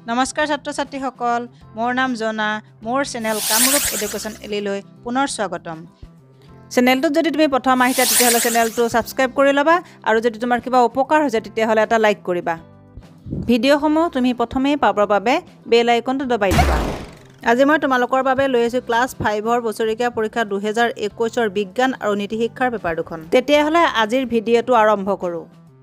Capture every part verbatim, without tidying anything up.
নমস্কাৰ ছাত্ৰ ছাত্ৰীসকল মোৰ নাম জনা মোৰ চেনেল কামৰূপ এডুকেশ্যন এলিলৈ পুনৰ স্বাগতম চেনেলটোত যদি তুমি প্ৰথম আহিছা তেতিয়াহলে চেনেলটো সাবস্ক্ৰাইব কৰি লবা আৰু যদি তোমাৰ কিবা উপকাৰ হৈছে তেতিয়াহলে এটা লাইক কৰিবা ভিডিঅ'সমূহ তুমি প্ৰথমেই পাবৰ বাবে বেল আইকনটো দবাই দিবা আজি মই তোমালোকৰ বাবে লৈ আছো ক্লাছ পাঁচ ৰ বছৰীয়া পৰীক্ষা দুই হাজাৰ একৈশ ৰ বিজ্ঞান আৰু নীতি শিক্ষাৰ পেপাৰ দুখন তেতিয়াহলে আজিৰ ভিডিঅ'টো আৰম্ভ কৰো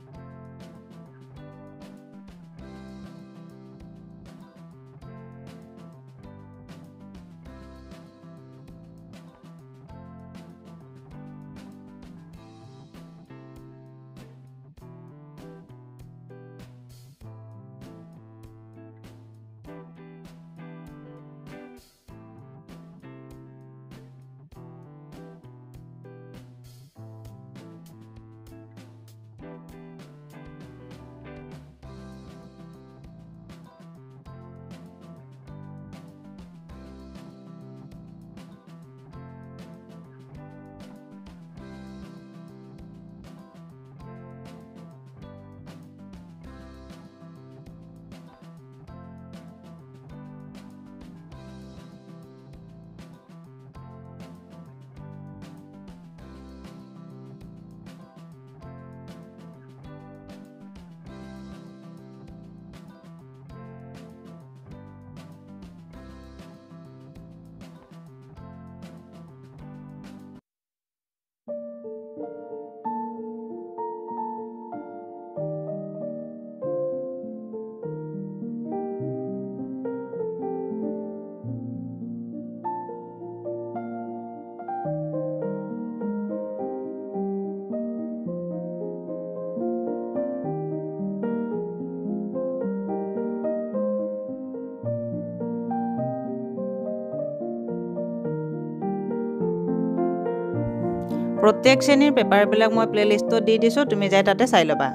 প্ৰত্যেক শ্ৰেণীৰ পেপাৰবিলাক মই প্লেলিষ্টত দি দিছো তুমি যাই তাতে চাই লবা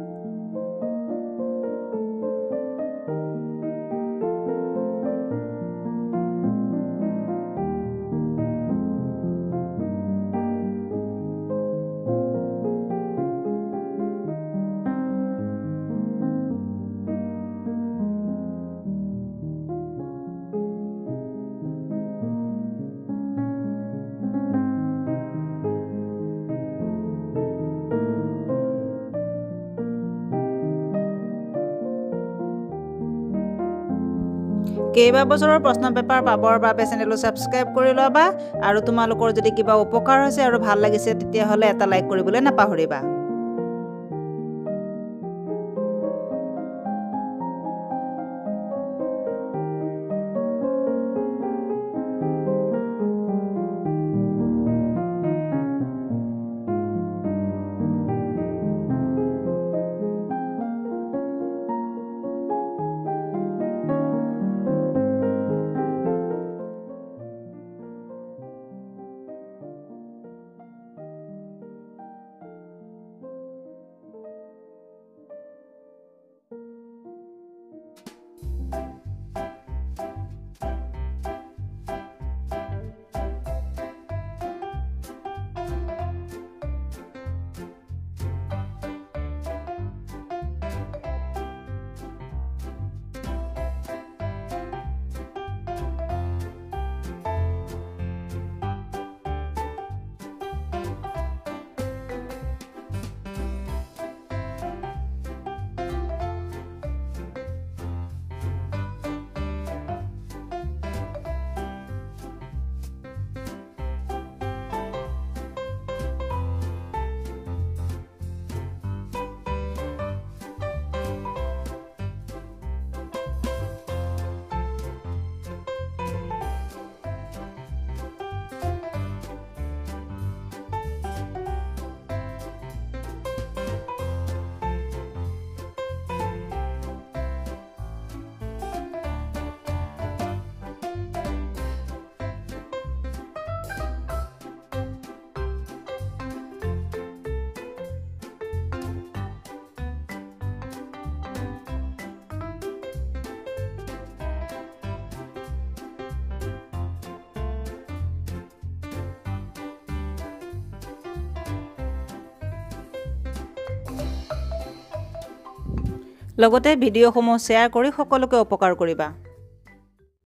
কেইবা বছৰৰ প্ৰশ্ন পেপাৰ পাবৰ বাবে চেনেলটো সাবস্ক্ৰাইব কৰি লবা আৰু তোমালোকৰ যদি কিবা উপকাৰ হৈছে আৰু ভাল লাগিছে তেতিয়াহলে এটা লাইক কৰিবলৈ নাপাহৰিবা লগতে ভিডিঅ'সমূহ শ্বেয়াৰ কৰি সকলোকে উপকাৰ কৰিবা।